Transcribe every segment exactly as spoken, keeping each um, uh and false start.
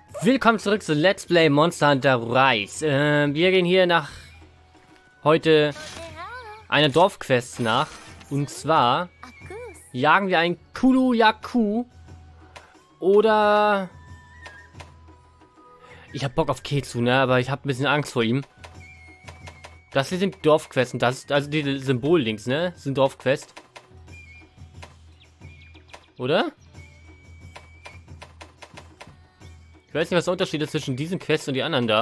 Willkommen zurück zu Let's Play Monster Hunter Rise. Äh, wir gehen hier nach heute einer Dorfquest nach. Und zwar jagen wir einen Kulu-Yaku. Oder... Ich hab Bock auf Ketsu, ne? Aber ich hab ein bisschen Angst vor ihm. Das hier sind Dorfquests. Und das ist also die Symbol links, ne? Das sind Dorfquests. Oder? Ich weiß nicht, was der Unterschied ist zwischen diesen Quests und die anderen da.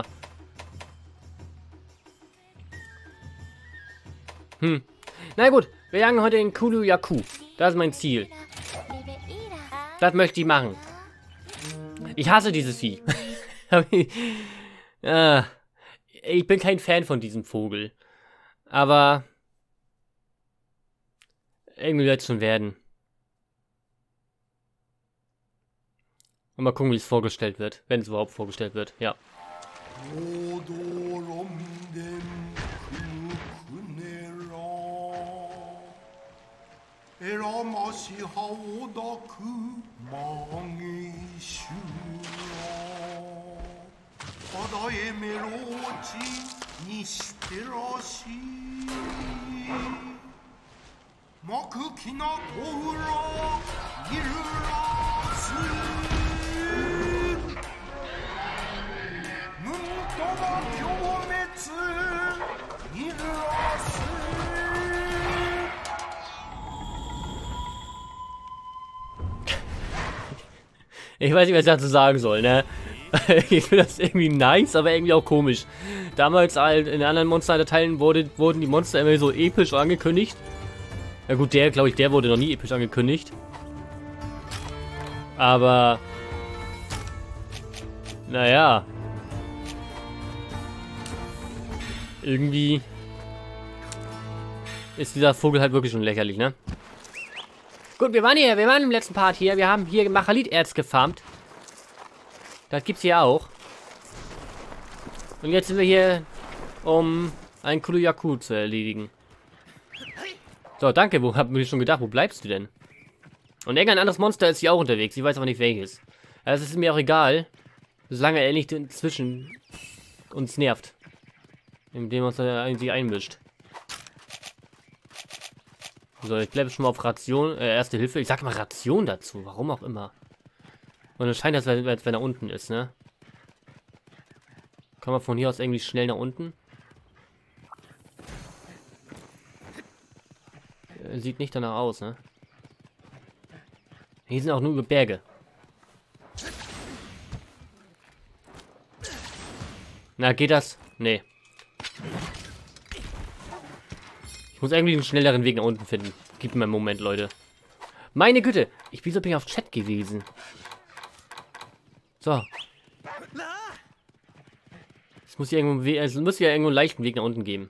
Hm. Na gut, wir jagen heute den Kulu-Yaku. Das ist mein Ziel. Das möchte ich machen. Ich hasse dieses Vieh. ah, ich bin kein Fan von diesem Vogel. Aber irgendwie wird es schon werden. Und mal gucken, wie es vorgestellt wird. Wenn es überhaupt vorgestellt wird, ja. Ich weiß nicht, was ich dazu sagen soll, ne? Ich finde das irgendwie nice, aber irgendwie auch komisch. Damals halt in den anderen Monster-Teilen wurde, wurden die Monster immer so episch angekündigt. Ja gut, der, glaube ich, der wurde noch nie episch angekündigt. Aber... Naja. Irgendwie... ist dieser Vogel halt wirklich schon lächerlich, ne? Gut, wir waren hier, wir waren im letzten Part hier. Wir haben hier Machalith-Erz gefarmt. Das gibt's hier auch. Und jetzt sind wir hier, um einen Kulu-Yaku zu erledigen. So, danke. Wo hab mir schon gedacht, wo bleibst du denn? Und irgendein anderes Monster ist hier auch unterwegs. Ich weiß aber nicht welches. Also es ist mir auch egal, solange er nicht inzwischen uns nervt. Indem er uns da sich einmischt. So, ich bleibe schon mal auf Ration, äh, Erste Hilfe. Ich sag mal Ration dazu, warum auch immer. Und es scheint, als wenn, als wenn er unten ist, ne? Kommen wir von hier aus irgendwie schnell nach unten? Äh, sieht nicht danach aus, ne? Hier sind auch nur über Berge. Na, geht das? Nee. Ich muss irgendwie einen schnelleren Weg nach unten finden. Gib mir einen Moment, Leute. Meine Güte. Ich, wieso bin ich auf Chat gewesen? So. Es muss hier irgendwo, es muss ja irgendwo einen leichten Weg nach unten geben.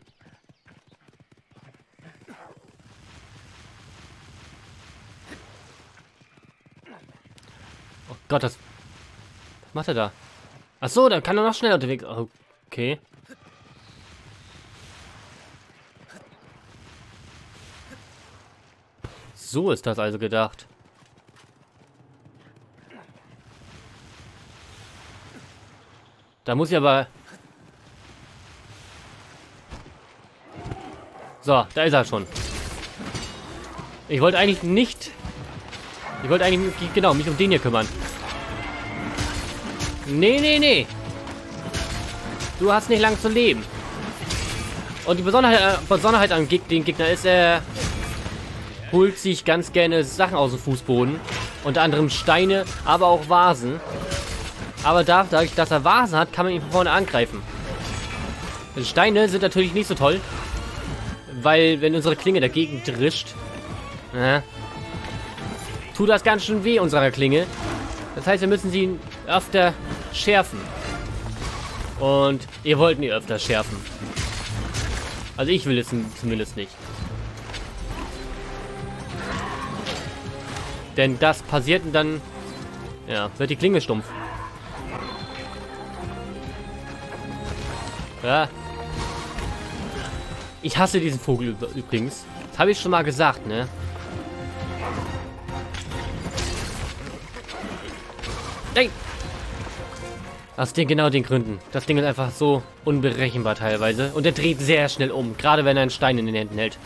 Oh Gott, das... Was macht er da? Ach so, dann kann er noch schneller unterwegs... Okay. So ist das also gedacht. Da muss ich aber... So, da ist er schon. Ich wollte eigentlich nicht... Ich wollte eigentlich, genau, mich um den hier kümmern. Nee, nee, nee. Du hast nicht lange zu leben. Und die Besonderheit, äh, Besonderheit an Geg den Gegner ist, er... holt sich ganz gerne Sachen aus dem Fußboden. Unter anderem Steine, aber auch Vasen. Aber dadurch, dass er Vasen hat, kann man ihn von vorne angreifen. Steine sind natürlich nicht so toll. Weil, wenn unsere Klinge dagegen drischt, äh, tut das ganz schön weh, unserer Klinge. Das heißt, wir müssen sie öfter schärfen. Und ihr wollt nie öfter schärfen. Also ich will es zumindest nicht. Denn das passiert und dann, ja, wird die Klinge stumpf. Ja. Ich hasse diesen Vogel übrigens. Das habe ich schon mal gesagt, ne? Nein! Aus den genau den Gründen. Das Ding ist einfach so unberechenbar teilweise. Und er dreht sehr schnell um. Gerade wenn er einen Stein in den Händen hält.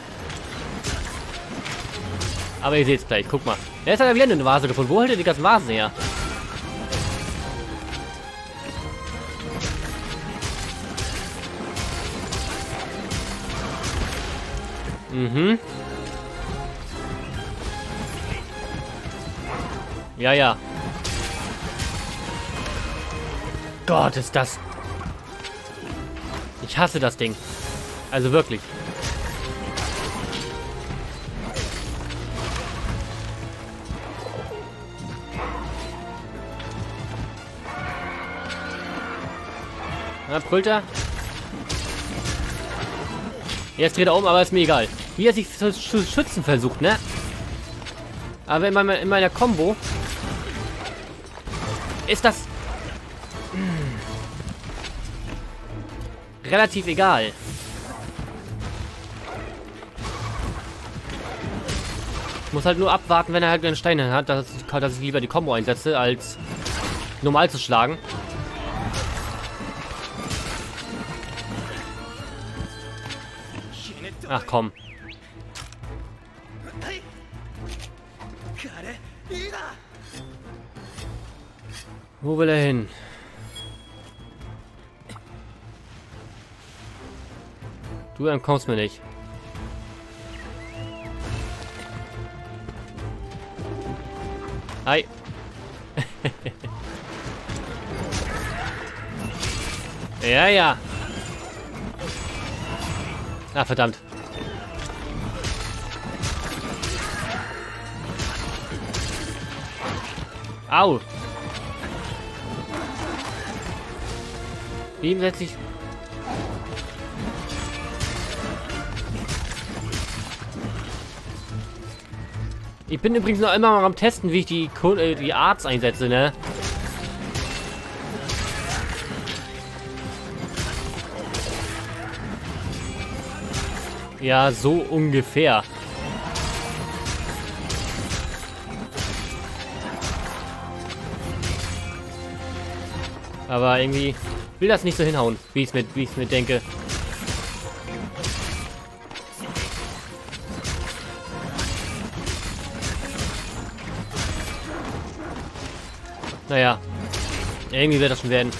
Aber ihr seht es gleich. Guck mal. Jetzt hat er wieder eine Vase gefunden. Wo hält er die ganzen Vasen her? Mhm. Ja, ja. Gott, ist das... Ich hasse das Ding. Also wirklich. Na, brüllt er? Jetzt dreht er um, aber ist mir egal. Wie er sich zu schützen versucht, ne? Aber in meiner, in meiner Combo ist das hm, relativ egal. Ich muss halt nur abwarten, wenn er halt einen Stein hat, dass, dass ich lieber die Combo einsetze, als normal zu schlagen. Ach komm. Wo will er hin? Du entkommst mir nicht. Hi. Ja, ja. Ah, verdammt. Au. Wie setze ich... Ich bin übrigens noch immer mal am Testen, wie ich die, äh, die Arts einsetze, ne? Ja, so ungefähr. Aber irgendwie will das nicht so hinhauen, wie ich es mir, wie ich es mir denke. Naja, irgendwie wird das schon werden.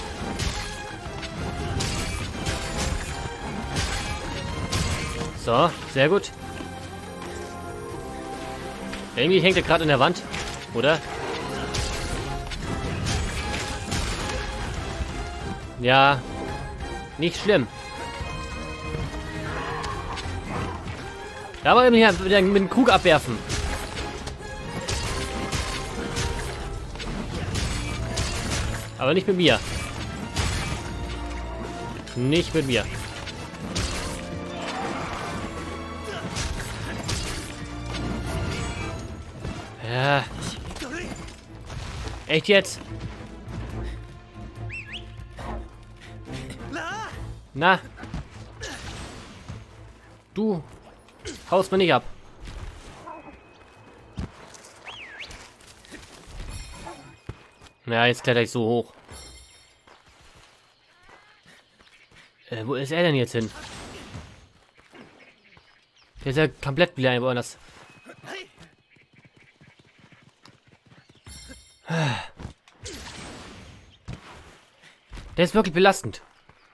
So, sehr gut. Irgendwie hängt er gerade in der Wand, oder? Ja, nicht schlimm. Aber eben hier mit dem Krug abwerfen. Aber nicht mit mir. Nicht mit mir. Ja. Echt jetzt? Na? Du haust mir nicht ab. Ja, jetzt kletter ich so hoch. Äh, wo ist er denn jetzt hin? Der ist ja komplett wieder woanders. Der ist wirklich belastend.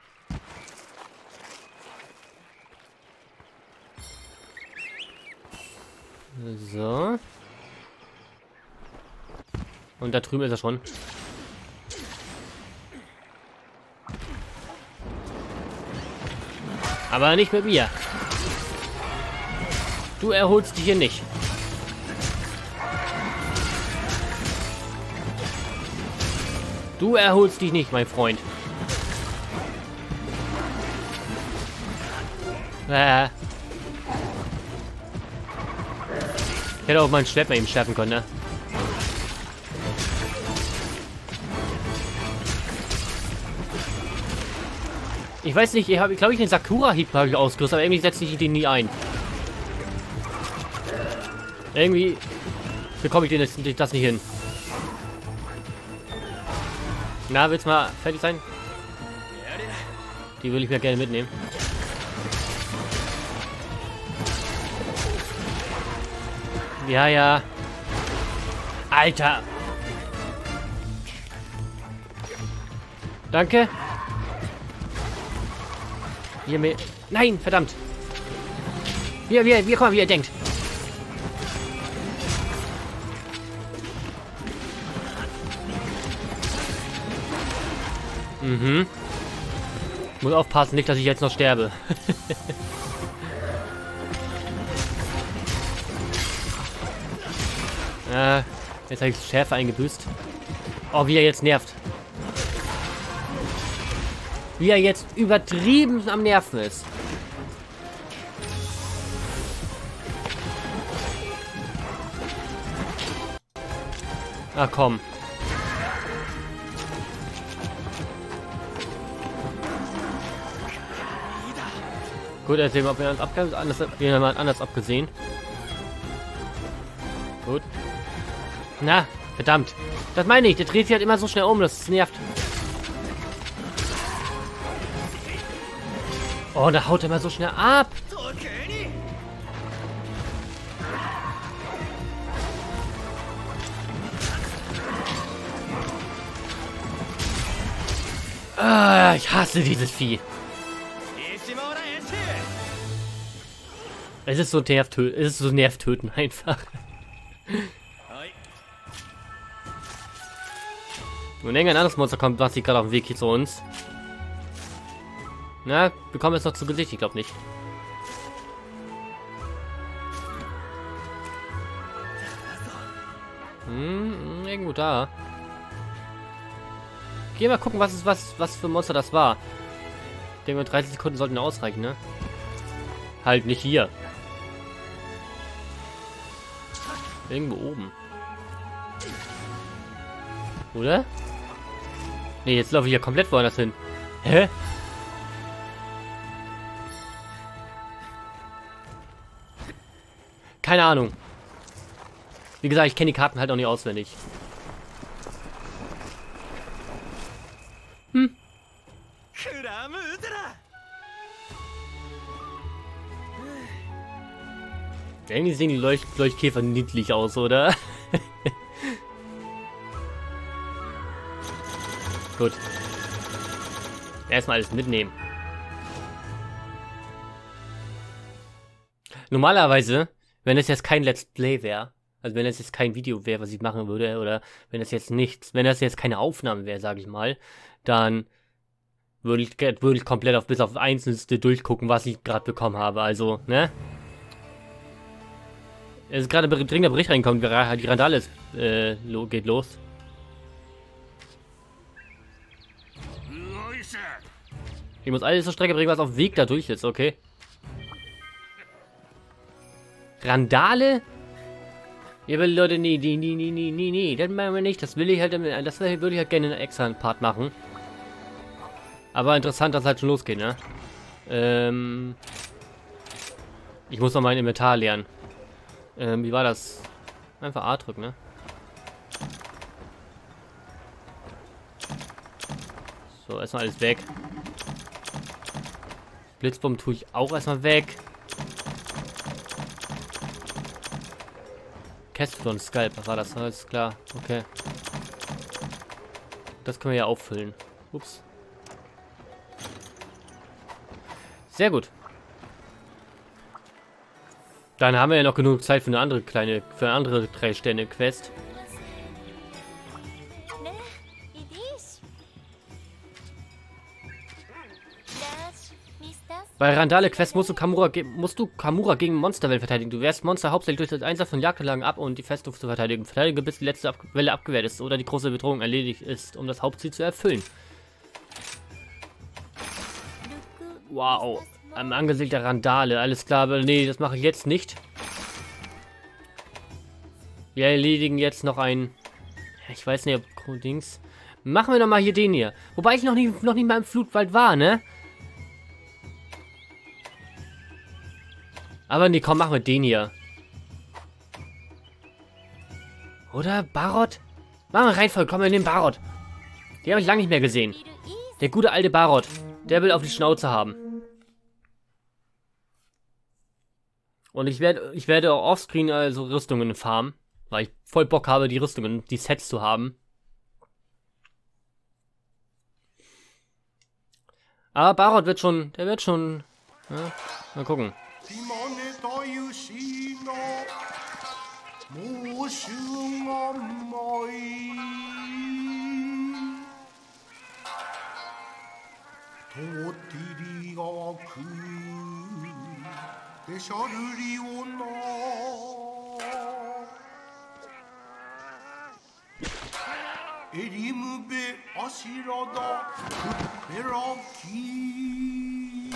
So. Und da drüben ist er schon. Aber nicht mit mir. Du erholst dich hier nicht. Du erholst dich nicht, mein Freund. Äh. Ich hätte auch meinen Schwert mal eben schärfen können, ne? Ich weiß nicht, ich habe, glaube ich, den Sakura-Hieb ausgerüstet, aber irgendwie setze ich den nie ein. Irgendwie bekomme ich den das, das nicht hin. Na, willst du mal fertig sein? Die will ich mir gerne mitnehmen. Ja, ja. Alter. Danke. Hier mir. Nein, verdammt. Wir, wir, wir kommen, wie ihr denkt. Mhm. Muss aufpassen, nicht, dass ich jetzt noch sterbe. äh, jetzt habe ich Schärfe eingebüßt. Oh, wie er jetzt nervt. Wie er jetzt übertrieben am Nerven ist. Ach komm. Gut, er hat jemand anders, jemand anders abgesehen. Gut. Na, verdammt. Das meine ich, der dreht sich halt immer so schnell um, das nervt. Oh, da haut er immer so schnell ab. Ah, ich hasse dieses Vieh. Es ist so nervtö es ist so nervtöten einfach. Und irgendein anderes Monster kommt, was sich gerade auf dem Weg hier zu uns. Na, wir kommen jetzt noch zu Gesicht, ich glaube nicht. Hm, irgendwo da. Geh mal gucken, was ist was was für ein Monster das war. Ich denke, dreißig Sekunden sollten ausreichen, ne? Halt nicht hier. Irgendwo oben. Oder? Ne, jetzt laufe ich ja komplett woanders hin. Hä? Keine Ahnung. Wie gesagt, ich kenne die Karten halt auch nicht auswendig. Hm. Irgendwie sehen die Leucht Leuchtkäfer niedlich aus, oder? Gut. Erstmal alles mitnehmen. Normalerweise, wenn es jetzt kein Let's Play wäre, also wenn es jetzt kein Video wäre, was ich machen würde, oder wenn es jetzt nichts, wenn das jetzt keine Aufnahme wäre, sage ich mal, dann würde ich, würde ich komplett auf bis auf Einzelste durchgucken, was ich gerade bekommen habe. Also, ne? Es ist gerade ein dringender Bericht reinkommt, die Randale ist, äh, geht los. Ich muss alles zur Strecke bringen, was auf Weg dadurch ist, okay? Randale? Ja, aber Leute, nee, nee, nee, nee, nee, nee, nee, das machen wir nicht. Das will ich halt, das würde ich halt gerne einen extra Part machen. Aber interessant, dass es halt schon losgeht, ne? Ähm... Ich muss noch mein Inventar lernen. Ähm, wie war das? Einfach A drücken, ne? So, erstmal alles weg. Blitzbomben tue ich auch erstmal weg. Keston Skalp, was war das? Alles klar, okay. Das können wir ja auffüllen. Ups. Sehr gut. Dann haben wir ja noch genug Zeit für eine andere kleine, für eine andere drei Sterne Quest. Bei Randale Quest musst du Kamura, musst du Kamura gegen Monsterwellen verteidigen. Du wehrst Monster hauptsächlich durch das Einsatz von Jagdanlagen ab und die Festung zu verteidigen. Verteidige, bis die letzte Ab Welle abgewehrt ist oder die große Bedrohung erledigt ist, um das Hauptziel zu erfüllen. Wow. Am Angesicht der Randale. Alles klar, aber nee, das mache ich jetzt nicht. Wir erledigen jetzt noch ein... Ich weiß nicht, ob... Dings... Machen wir noch mal hier den hier. Wobei ich noch nicht, noch nicht mal im Flutwald war, ne? Aber nee, komm, machen wir den hier. Oder? Barot? Machen wir Reihenfolge, komm, wir nehmen Barot. Den habe ich lange nicht mehr gesehen. Der gute alte Barot. Der will auf die Schnauze haben. Und ich werde ich werde offscreen also Rüstungen farmen. Weil ich voll Bock habe, die Rüstungen, die Sets zu haben. Aber Barot wird schon, der wird schon, ja, mal gucken. 에리무베 아시라다 베라키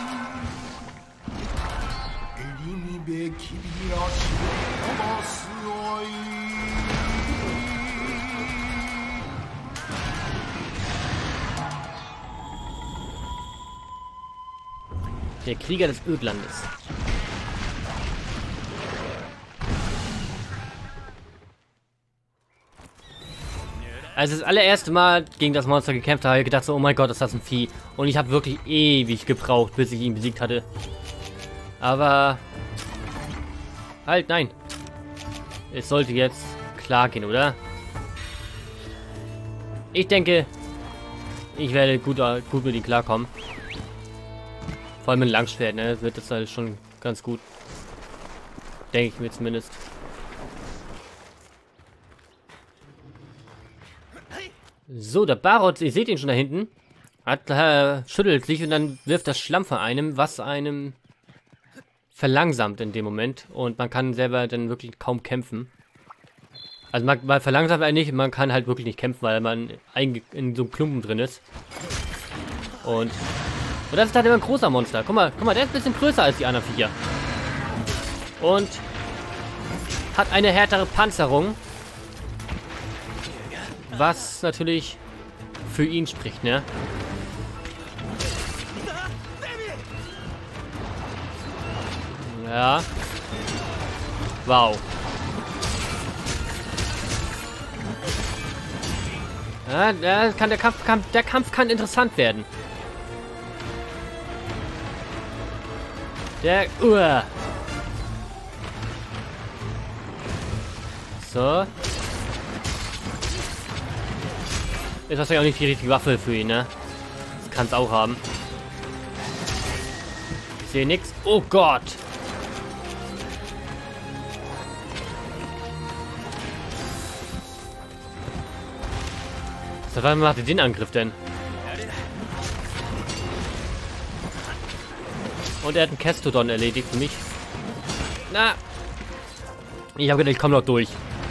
에리무베 키비라시 아마스와이 Der Krieger des Ödlandes. Als ich das allererste Mal gegen das Monster gekämpft habe, habe ich gedacht so, oh mein Gott, ist das ein Vieh. Und ich habe wirklich ewig gebraucht, bis ich ihn besiegt hatte. Aber... Halt, nein. Es sollte jetzt klar gehen, oder? Ich denke, ich werde gut, gut mit ihm klarkommen. Vor allem mit Langschwert, ne? Wird das halt schon ganz gut. Denke ich mir zumindest. So, der Barot, ihr seht ihn schon da hinten. Hat, äh, schüttelt sich und dann wirft das Schlamm von einem, was einem verlangsamt in dem Moment. Und man kann selber dann wirklich kaum kämpfen. Also man, man verlangsamt einen nicht, man kann halt wirklich nicht kämpfen, weil man in so einem Klumpen drin ist. Und, und das ist halt immer ein großer Monster. Guck mal, guck mal, der ist ein bisschen größer als die anderen Viecher. Und hat eine härtere Panzerung. Was natürlich für ihn spricht, ne? Ja. Wow. Ja, der, kann, der, Kampf, kann, der Kampf kann interessant werden. Der... Uah. So. Ist wahrscheinlich auch nicht die richtige Waffe für ihn, ne? Das kann es auch haben. Ich sehe nichts. Oh Gott! Seit wann macht er den Angriff denn? Und er hat einen Kestodon erledigt für mich. Na! Ich habe gedacht, ich komme noch durch.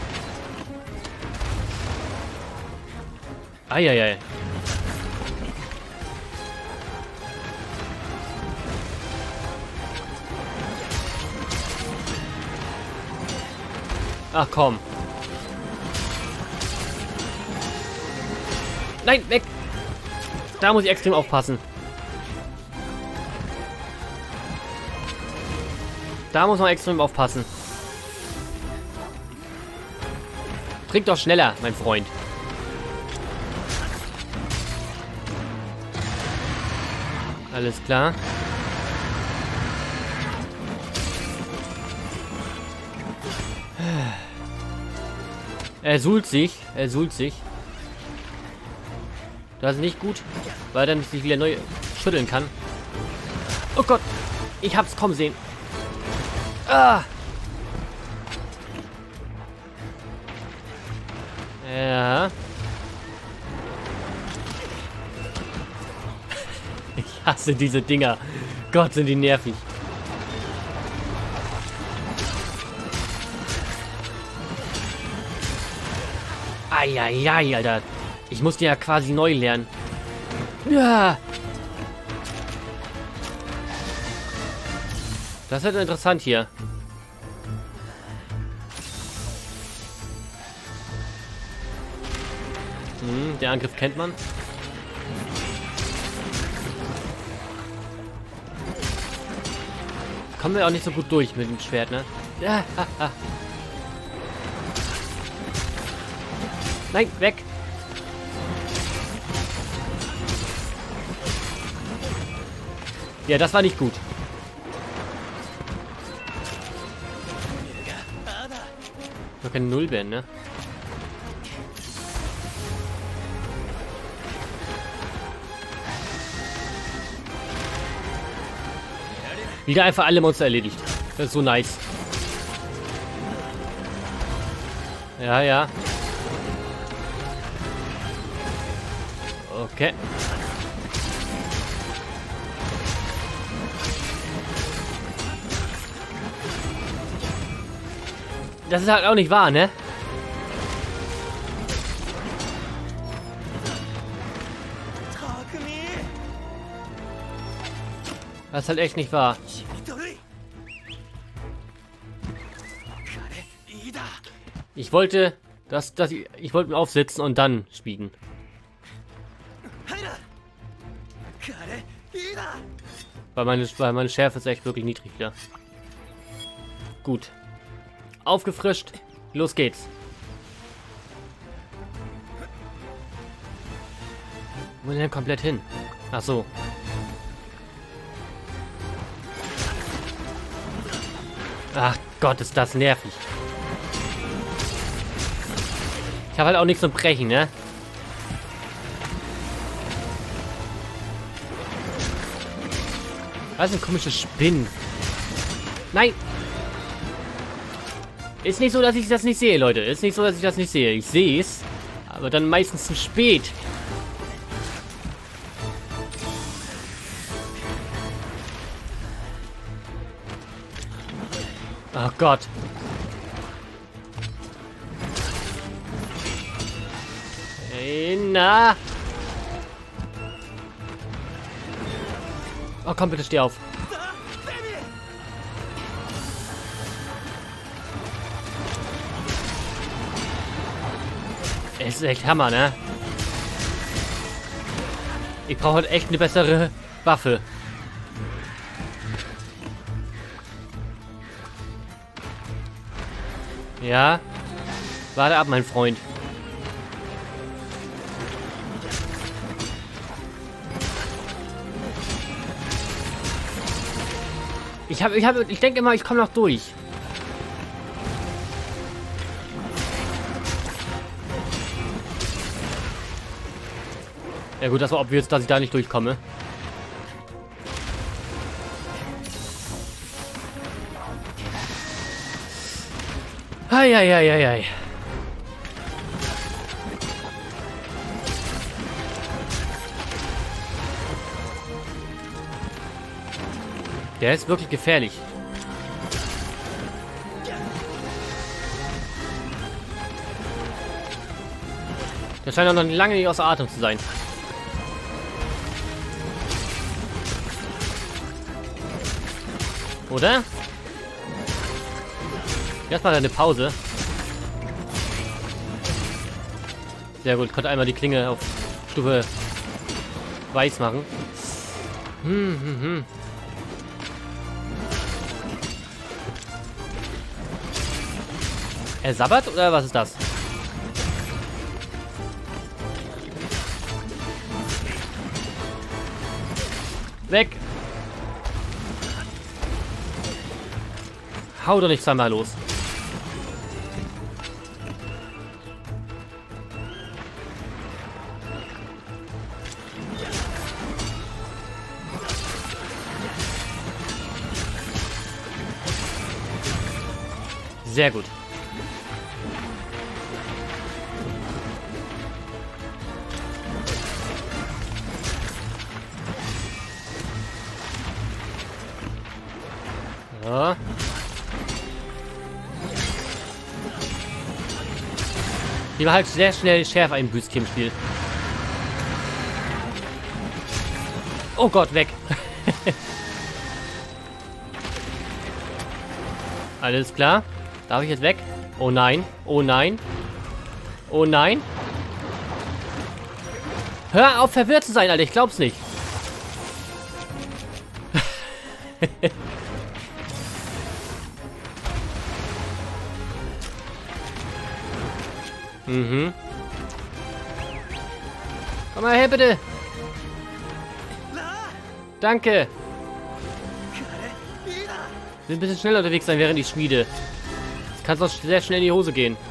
Eieiei. Ach komm. Nein, weg! Da muss ich extrem aufpassen. Da muss man extrem aufpassen. Trink doch schneller, mein Freund. Alles klar. Er suhlt sich. Er suhlt sich. Das ist nicht gut, weil er dann sich wieder neu schütteln kann. Oh Gott. Ich hab's kommen sehen. Ah. Ja. Ich hasse diese Dinger. Gott, sind die nervig. Eieiei, Alter. Ich muss die ja quasi neu lernen. Ja. Das wird interessant hier. Hm, der Angriff kennt man. Kommen wir auch nicht so gut durch mit dem Schwert, ne? Ja, ha, ha. Nein, weg! Ja, das war nicht gut. Noch keine Nullbären, ne? Wieder einfach alle Monster erledigt. Das ist so nice. Ja, ja. Okay. Das ist halt auch nicht wahr, ne? Das ist halt echt nicht wahr. Ich wollte, dass, dass ich, ich wollte mir aufsitzen und dann spielen. Weil meine, weil meine Schärfe ist echt wirklich niedrig wieder. Gut. Aufgefrischt. Los geht's. Wo denn komplett hin? Ach so. Ach Gott, ist das nervig. Ich habe halt auch nichts zum Brechen, ne? Was ein komisches Spinnen. Nein! Ist nicht so, dass ich das nicht sehe, Leute. Ist nicht so, dass ich das nicht sehe. Ich sehe es, aber dann meistens zu spät. Oh Gott. Hey, na. Oh komm, bitte steh auf. Es ist echt Hammer, ne? Ich brauche halt echt eine bessere Waffe. Ja. Warte ab, mein Freund. Ich habe, ich habe, ich denke immer, ich komme noch durch. Ja gut, das war obvious, dass ich da nicht durchkomme. Eieieiei. Der ist wirklich gefährlich. Der scheint auch noch lange nicht außer Atem zu sein. Oder? Erstmal eine Pause. Sehr gut, konnte einmal die Klinge auf Stufe weiß machen. Hm, hm, hm. Er sabbert oder was ist das? Weg! Hau doch nicht zweimal los. Sehr gut. Ja. Die war halt sehr schnell Schärfe einbüßt hier im Spiel. Oh Gott, weg. Alles klar. Darf ich jetzt weg? Oh nein. Oh nein. Oh nein. Hör auf, verwirrt zu sein, Alter. Ich glaub's nicht. Mhm. Komm mal her, bitte. Danke. Will ein bisschen schneller unterwegs sein, während ich schmiede. Das kann sonst sehr schnell in die Hose gehen.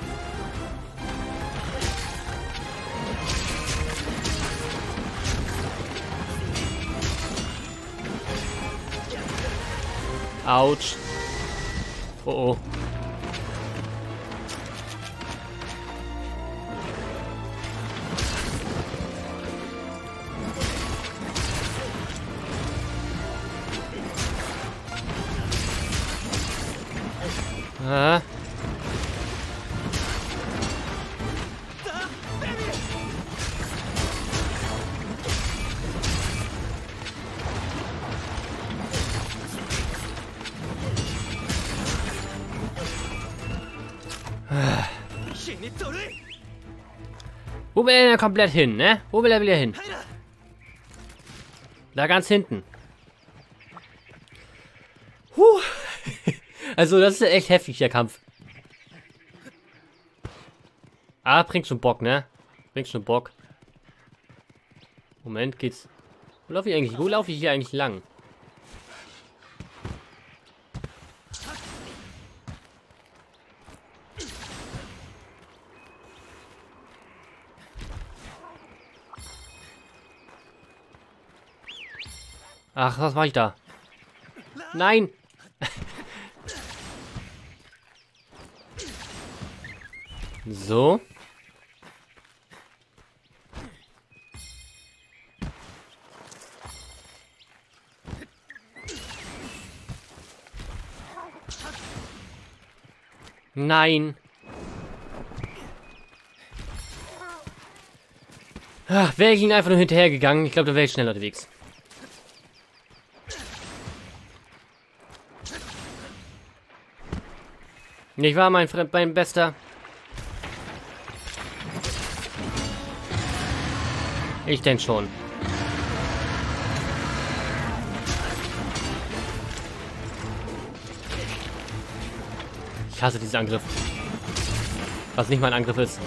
Autsch. Oh oh. Ah. Wo will er denn komplett hin, ne? Wo will er wieder hin? Da ganz hinten. Huh. Also das ist echt heftig, der Kampf. Ah, bringt schon Bock, ne? Bringt schon Bock. Moment, geht's. Wo laufe ich eigentlich? Wo laufe ich hier eigentlich lang? Ach, was mache ich da? Nein! So. Nein. Ach, wäre ich ihn einfach nur hinterhergegangen, ich glaube, da wäre ich schneller unterwegs. Nicht wahr, mein Freund, mein Bester? Ich denke schon. Ich hasse diesen Angriff. Was nicht mein Angriff ist.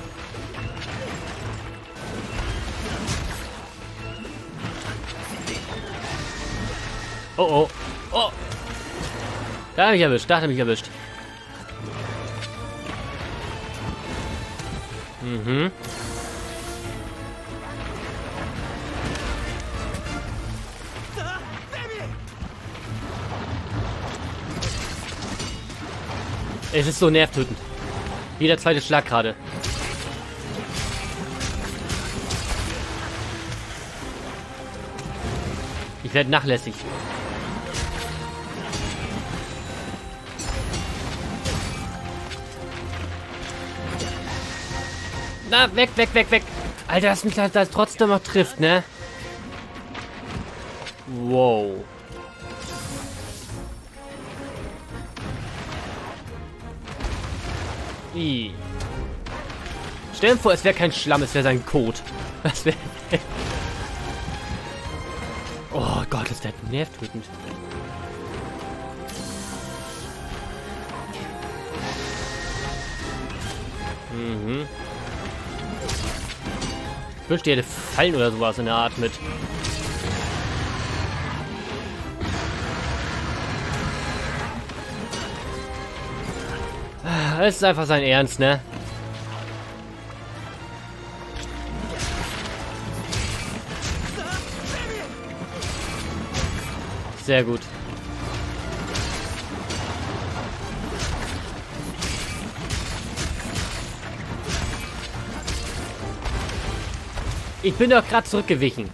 Oh oh. Oh. Da hat er mich erwischt. Da hat er mich erwischt. Mhm. Es ist so nervtötend. Jeder zweite Schlag gerade. Ich werde nachlässig. Na, weg, weg, weg, weg. Alter, dass mich das trotzdem noch trifft, ne? Wow. I. Stell dir vor, es wäre kein Schlamm, es wäre sein Kot. Das wäre... Oh Gott, ist der nervtötend. Mhm. Ich wünschte, die hätte Fallen oder sowas in der Art mit. Es ist einfach sein Ernst, ne? Sehr gut. Ich bin doch gerade zurückgewichen.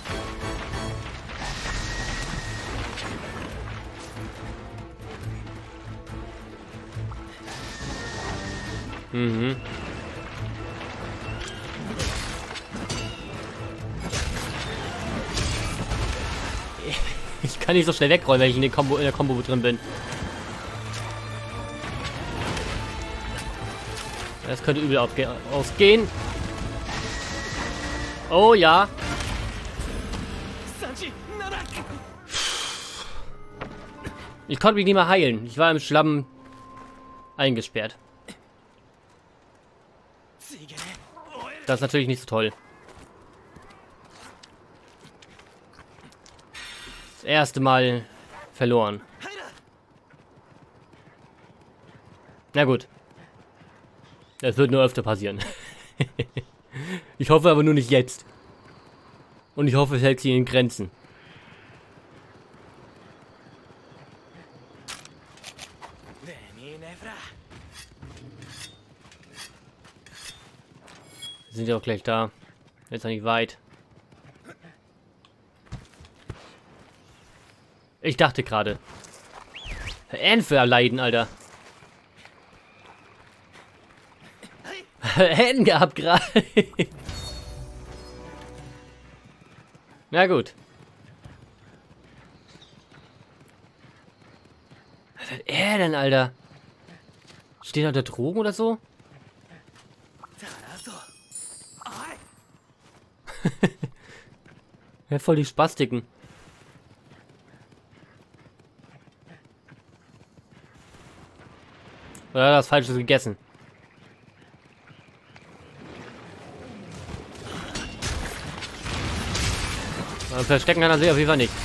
Mhm. Ich kann nicht so schnell wegrollen, wenn ich in der Combo, in der Combo drin bin. Das könnte übel ausgehen. Oh ja. Ich konnte mich nicht mehr heilen. Ich war im Schlamm eingesperrt. Das ist natürlich nicht so toll. Das erste Mal verloren. Na gut. Das wird nur öfter passieren. Ich hoffe aber nur nicht jetzt. Und ich hoffe, es hält sich in Grenzen. Sind ja auch gleich da. Jetzt noch nicht weit. Ich dachte gerade. Ähnfe erleiden, Alter. Händen gehabt gerade. Na gut. Was hat er denn, Alter? Steht er unter Drogen oder so? Ja, voll die Spastiken. Oder hat er das Falsches gegessen? Aber verstecken kann er sich auf jeden Fall nicht.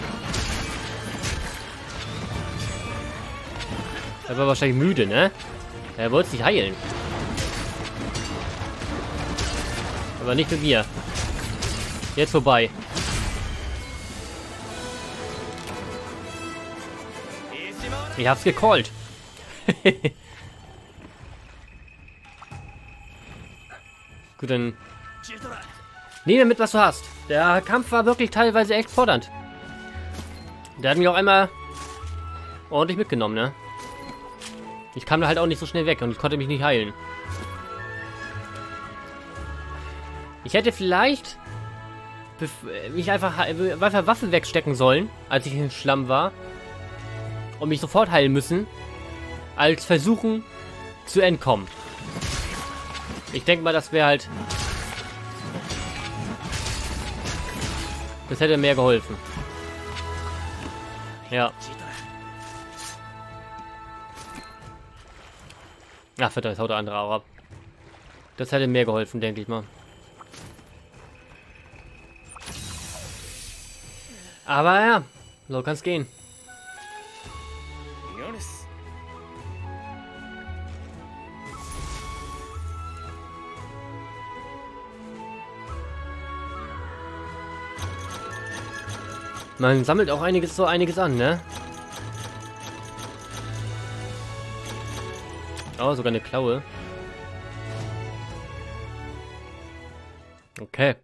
Er war wahrscheinlich müde, ne? Er wollte sich heilen. Aber nicht mit mir. Jetzt vorbei. Ich hab's gecallt. Gut, dann nehme mit, was du hast. Der Kampf war wirklich teilweise echt fordernd. Der hat mich auch einmal ordentlich mitgenommen, ne? Ich kam da halt auch nicht so schnell weg und ich konnte mich nicht heilen. Ich hätte vielleicht mich einfach, einfach Waffen wegstecken sollen, als ich im Schlamm war. Und mich sofort heilen müssen. Als versuchen zu entkommen. Ich denke mal, das wäre halt... Das hätte mehr geholfen. Ja. Ach, verdammt, jetzt haut der andere auch ab. Das hätte mehr geholfen, denke ich mal. Aber ja, so kann es gehen. Man sammelt auch einiges so einiges an, ne? Oh, sogar eine Klaue. Okay.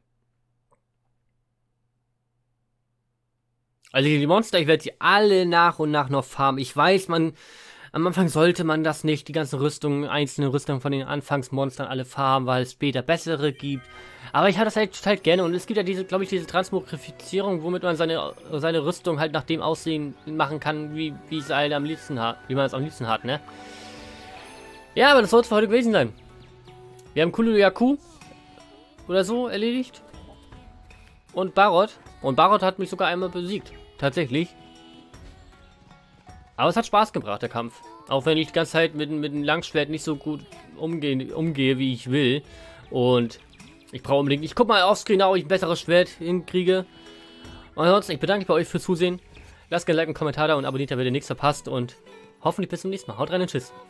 Also die Monster, ich werde sie alle nach und nach noch farmen. Ich weiß, man am Anfang sollte man das nicht, die ganzen Rüstungen, einzelne Rüstungen von den Anfangsmonstern alle farmen, weil es später bessere gibt. Aber ich habe das halt, halt gerne und es gibt ja diese, glaube ich, diese Transmogrifizierung, womit man seine, seine Rüstung halt nach dem Aussehen machen kann, wie, wie es halt am liebsten hat, wie man es am liebsten hat, ne? Ja, aber das soll es für heute gewesen sein. Wir haben Kulu-Yaku oder so erledigt. Und Barot. Und Barot hat mich sogar einmal besiegt. Tatsächlich. Aber es hat Spaß gebracht, der Kampf. Auch wenn ich die ganze Zeit mit, mit dem Langschwert nicht so gut umgehe, umgehe wie ich will. Und ich brauche unbedingt... Ich guck mal offscreen, ob ich ein besseres Schwert hinkriege. Und ansonsten, ich bedanke mich bei euch fürs Zusehen. Lasst gerne ein Like und Kommentar da und abonniert, damit ihr nichts verpasst. Und hoffentlich bis zum nächsten Mal. Haut rein und tschüss.